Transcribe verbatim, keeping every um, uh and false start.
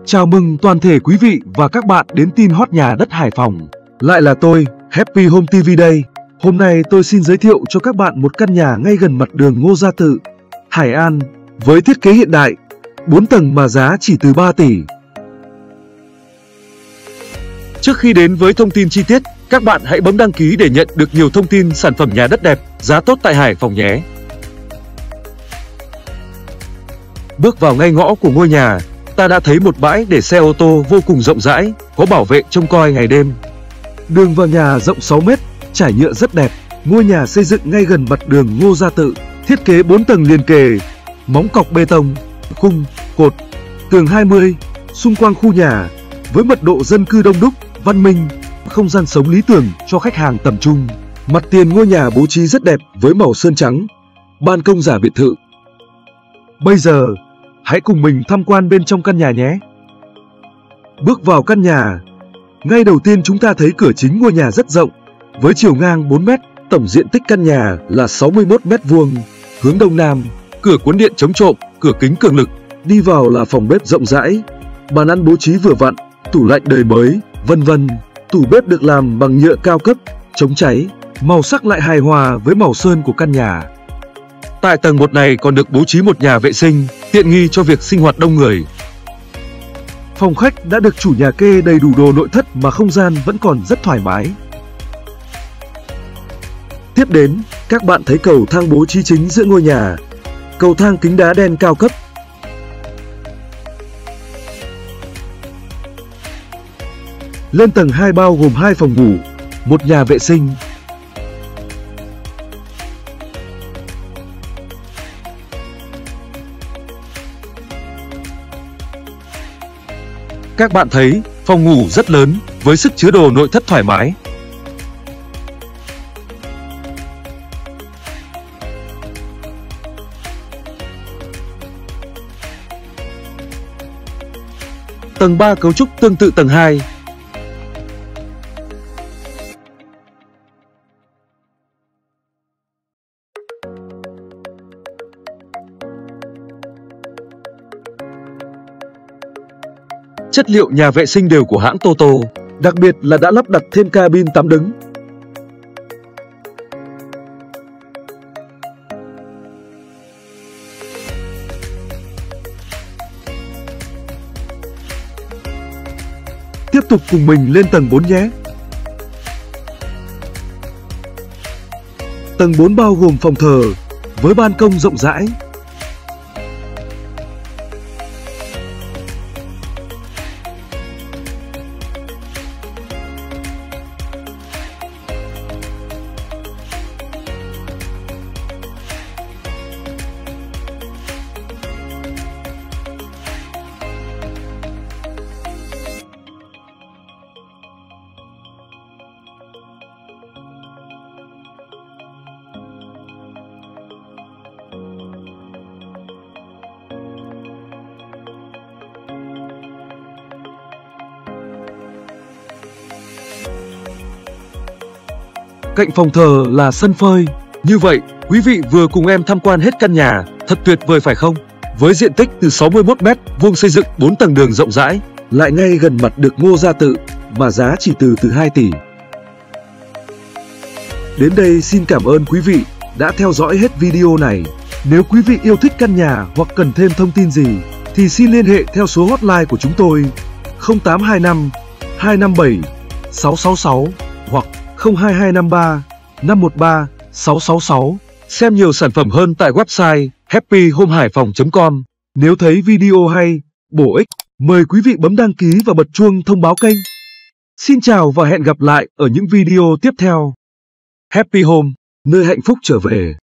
Chào mừng toàn thể quý vị và các bạn đến tin hot nhà đất Hải Phòng. Lại là tôi, Happy Home ti vi đây. Hôm nay tôi xin giới thiệu cho các bạn một căn nhà ngay gần mặt đường Ngô Gia Tự, Hải An, với thiết kế hiện đại, bốn tầng mà giá chỉ từ ba tỷ. Trước khi đến với thông tin chi tiết, các bạn hãy bấm đăng ký để nhận được nhiều thông tin sản phẩm nhà đất đẹp, giá tốt tại Hải Phòng nhé. Bước vào ngay ngõ của ngôi nhà, ta đã thấy một bãi để xe ô tô vô cùng rộng rãi, có bảo vệ trông coi ngày đêm. Đường vào nhà rộng sáu mét, trải nhựa rất đẹp. Ngôi nhà xây dựng ngay gần mặt đường Ngô Gia Tự, thiết kế bốn tầng liền kề, móng cọc bê tông, khung, cột, tường hai mươi, xung quanh khu nhà, với mật độ dân cư đông đúc, văn minh, không gian sống lý tưởng cho khách hàng tầm trung. Mặt tiền ngôi nhà bố trí rất đẹp với màu sơn trắng, ban công giả biệt thự. Bây giờ, hãy cùng mình tham quan bên trong căn nhà nhé. Bước vào căn nhà, ngay đầu tiên chúng ta thấy cửa chính ngôi nhà rất rộng, với chiều ngang bốn mét, tổng diện tích căn nhà là sáu mươi mốt mét vuông, hướng đông nam, cửa cuốn điện chống trộm, cửa kính cường lực. Đi vào là phòng bếp rộng rãi, bàn ăn bố trí vừa vặn, tủ lạnh đời mới, vân vân. Tủ bếp được làm bằng nhựa cao cấp, chống cháy, màu sắc lại hài hòa với màu sơn của căn nhà. Tại tầng một này còn được bố trí một nhà vệ sinh, tiện nghi cho việc sinh hoạt đông người. Phòng khách đã được chủ nhà kê đầy đủ đồ nội thất mà không gian vẫn còn rất thoải mái. Tiếp đến, các bạn thấy cầu thang bố trí chính giữa ngôi nhà. Cầu thang kính đá đen cao cấp. Lên tầng hai bao gồm hai phòng ngủ, một nhà vệ sinh. Các bạn thấy, phòng ngủ rất lớn, với sức chứa đồ nội thất thoải mái. Tầng ba cấu trúc tương tự tầng hai. Chất liệu nhà vệ sinh đều của hãng Toto, đặc biệt là đã lắp đặt thêm cabin tắm đứng. Tiếp tục cùng mình lên tầng bốn nhé. Tầng bốn bao gồm phòng thờ, với ban công rộng rãi. Cạnh phòng thờ là sân phơi. Như vậy, quý vị vừa cùng em tham quan hết căn nhà, thật tuyệt vời phải không? Với diện tích từ sáu mươi mốt mét vuông xây dựng bốn tầng đường rộng rãi, lại ngay gần mặt được Ngô Gia Tự, mà giá chỉ từ từ hai tỷ. Đến đây xin cảm ơn quý vị đã theo dõi hết video này. Nếu quý vị yêu thích căn nhà hoặc cần thêm thông tin gì, thì xin liên hệ theo số hotline của chúng tôi không tám hai năm hai năm bảy sáu sáu sáu hoặc không hai hai năm ba năm một ba sáu sáu sáu. Xem nhiều sản phẩm hơn tại website happy home hải phòng chấm com. Nếu thấy video hay, bổ ích, mời quý vị bấm đăng ký và bật chuông thông báo kênh. Xin chào và hẹn gặp lại ở những video tiếp theo. Happy Home, nơi hạnh phúc trở về.